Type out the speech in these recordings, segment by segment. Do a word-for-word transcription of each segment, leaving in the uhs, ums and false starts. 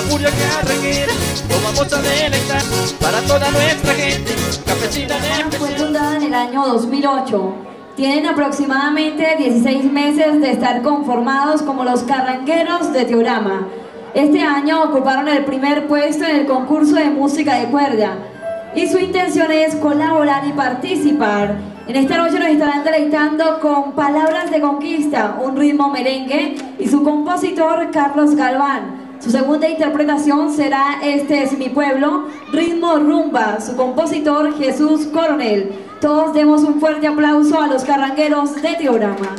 furia que arreguera, lo vamos a deleitar para toda nuestra gente campesina de... Fue fundada en el año dos mil ocho. Tienen aproximadamente dieciséis meses de estar conformados como los carrangueros de Teorama. Este año ocuparon el primer puesto en el concurso de música de cuerda y su intención es colaborar y participar. En esta noche nos estarán deleitando con Palabras de Conquista, un ritmo merengue, y su compositor Carlos Galván. Su segunda interpretación será Este es mi pueblo, ritmo rumba, su compositor Jesús Coronel. Todos demos un fuerte aplauso a los carrangueros de Teorama.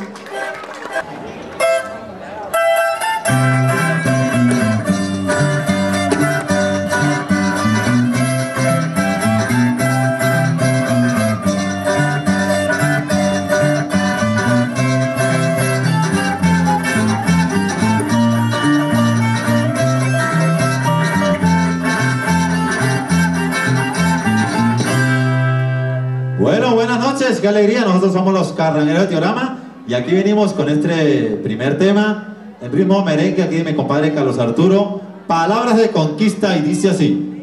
Bueno, buenas noches, qué alegría, nosotros somos los carrangueros de Teorama y aquí venimos con este primer tema, el ritmo merengue aquí de mi compadre Carlos Arturo, Palabras de Conquista, y dice así.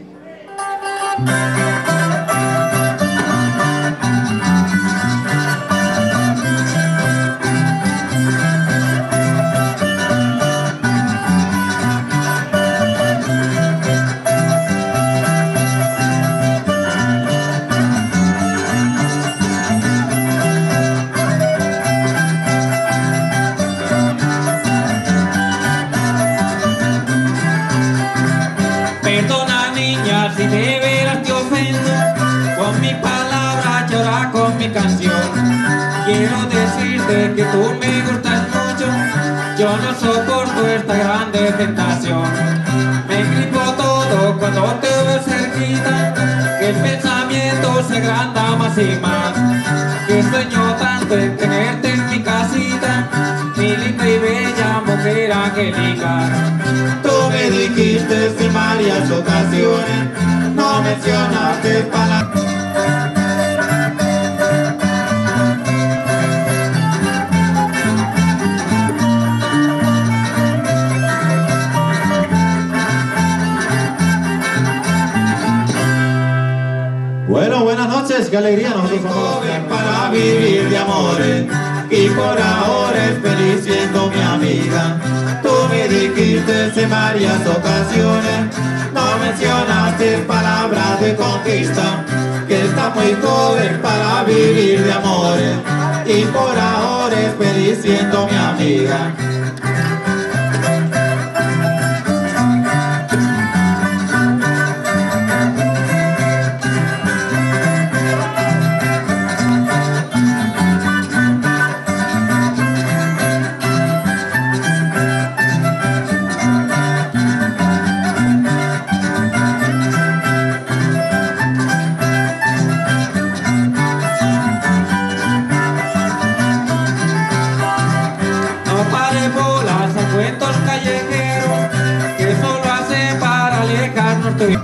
Perdona niña si de veras te ofendo con mi palabra, llora con mi canción. Quiero decirte que tú me gustas mucho, yo no soporto esta grande tentación. Me gripo todo cuando te veo cerquita, que el pensamiento se agranda más y más. Que sueño tanto en tenerte en mi casita, mi linda y bella mujer angélica. Tú me dijiste en varias ocasiones, no mencionaste palabras. Bueno, buenas noches, qué alegría, nosotros somos joven para vivir de amores y por ahora es feliz siendo mi amiga. Tú me dijiste en varias ocasiones, no mencionaste palabras de conquista, que está muy joven para vivir de amores y por ahora es feliz siendo mi amiga. Cuentos callejeros que solo hacen para alejarnos tú y yo.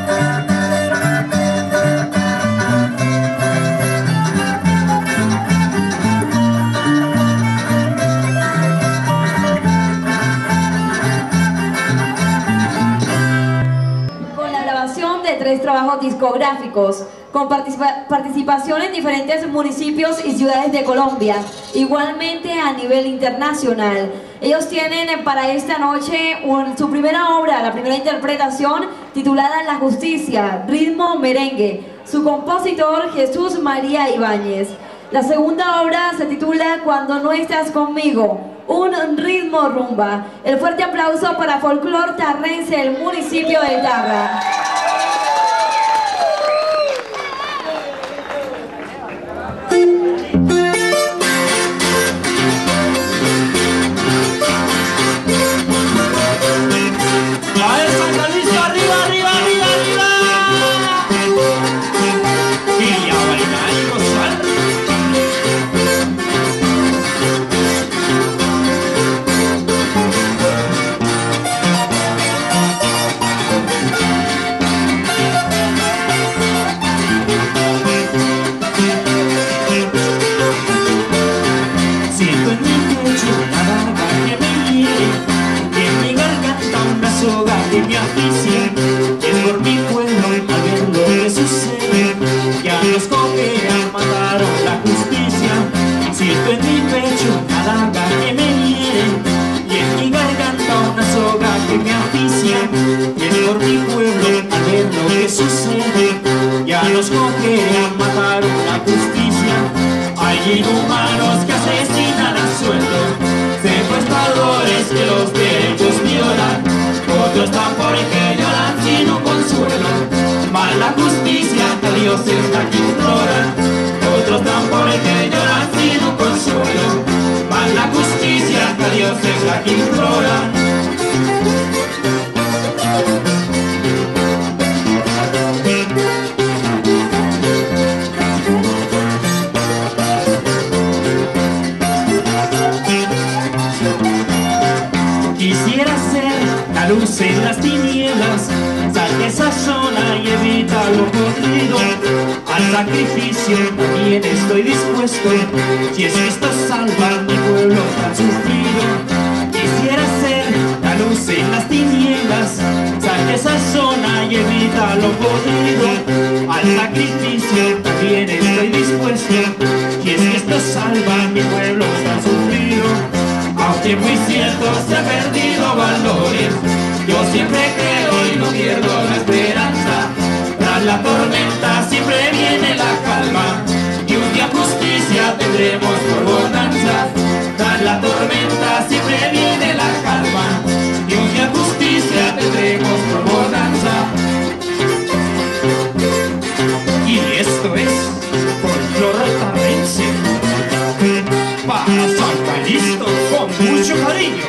Con la grabación de tres trabajos discográficos, con participa participación en diferentes municipios y ciudades de Colombia, igualmente a nivel internacional. Ellos tienen para esta noche un, su primera obra, la primera interpretación, titulada La Justicia, ritmo merengue. Su compositor, Jesús María Ibáñez. La segunda obra se titula Cuando no estás conmigo, un ritmo rumba. El fuerte aplauso para Folclor Tarrense, el municipio de Tarra. sucede, ya nos coge a matar una justicia. Hay inhumanos que asesinan a sueldo, secuestradores que los derechos violan, otros tambores que lloran sin un consuelo. Mala justicia que Dios es la que implora, otros tambores que lloran sin un consuelo. Mala justicia que Dios es la que implora. Quisiera ser la luz en las tinieblas, sal de esa zona y evita lo podrido. Al sacrificio también estoy dispuesto, si es que esto salva a mi pueblo tan sufrido. Quisiera ser la luz en las tinieblas, sal de esa zona y evita lo podrido. Al sacrificio también estoy dispuesto, si es que esto salva a mi pueblo tan sufrido. Aunque muy cierto se ha perdido valores, yo siempre creo y no pierdo la esperanza. Tras la tormenta siempre viene la calma, y un día justicia tendremos por bonanza. Tras la tormenta siempre viene la calma, y un día justicia tendremos por bonanza. Y esto es folclore tarrense para San Calixto con mucho cariño.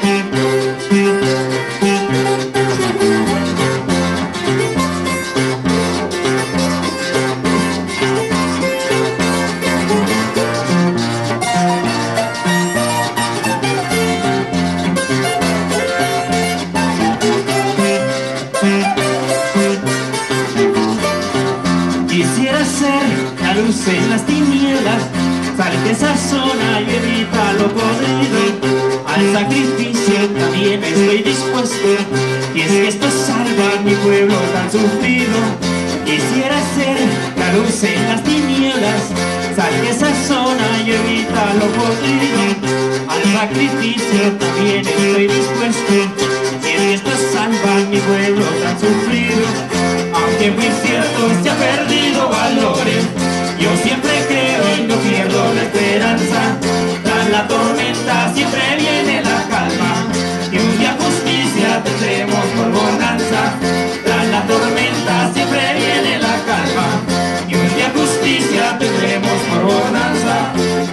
Quisiera ser la luz en las tinieblas, sal de esa zona y evita lo podrido. Al sacrificio también estoy dispuesto, y es que esto salva a mi pueblo tan sufrido. Quisiera ser la luz en las tinieblas, sal de esa zona y evita lo podrido. Al sacrificio también estoy dispuesto, y es que esto salva a mi pueblo tan sufrido. Aunque muy cierto se ha perdido valores, yo siempre creo y no pierdo la esperanza. Tras la tormenta siempre viene la calma, y un día justicia tendremos por bonanza. Tras la tormenta siempre viene la calma, y un día justicia tendremos por bonanza.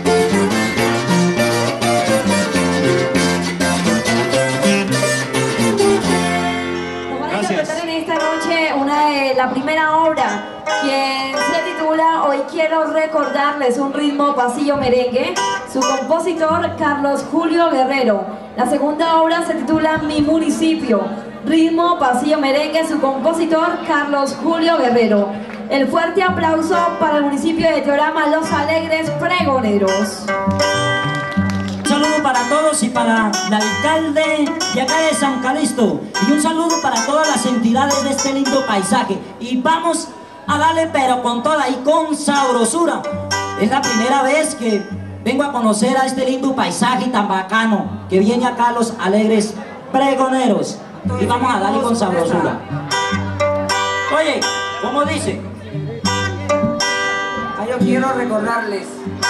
En esta noche una de la primera obra, quien se titula Hoy quiero recordarles, un ritmo pasillo merengue, su compositor Carlos Julio Guerrero. La segunda obra se titula Mi municipio, ritmo pasillo merengue, su compositor Carlos Julio Guerrero. El fuerte aplauso para el municipio de Teorama, Los Alegres Pregoneros. Un saludo para todos y para el alcalde de acá de San Calixto, y un saludo para todas las entidades de este lindo paisaje. Y vamos a darle pero con toda y con sabrosura. Es la primera vez que vengo a conocer a este lindo paisaje tan bacano que viene acá Los Alegres Pregoneros, y vamos a darle con sabrosura. Oye, ¿cómo dice? Ah, yo quiero recordarles.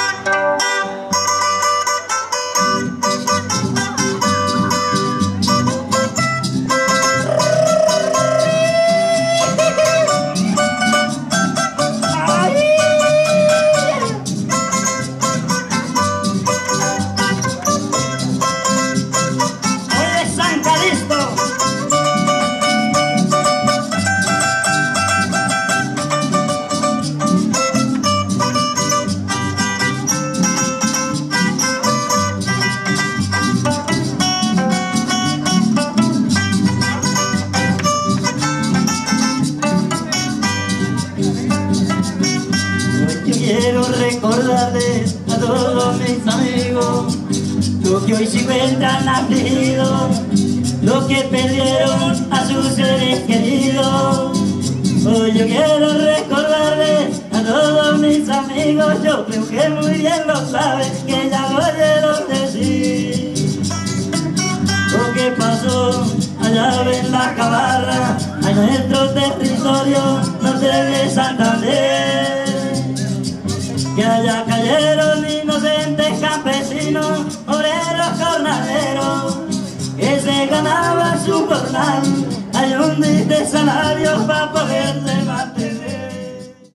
Quiero recordarles a todos mis amigos lo que hoy se encuentran afligidos, los que perdieron a sus seres queridos. Hoy yo quiero recordarles a todos mis amigos, yo creo que muy bien lo saben, que ya lo oyeron decir. Lo que pasó allá en la cabarra, en nuestro territorio norte de Santander, que allá cayeron inocentes campesinos, obreros jornaleros, que se ganaban su jornal, hay un triste salario para poderse mantener.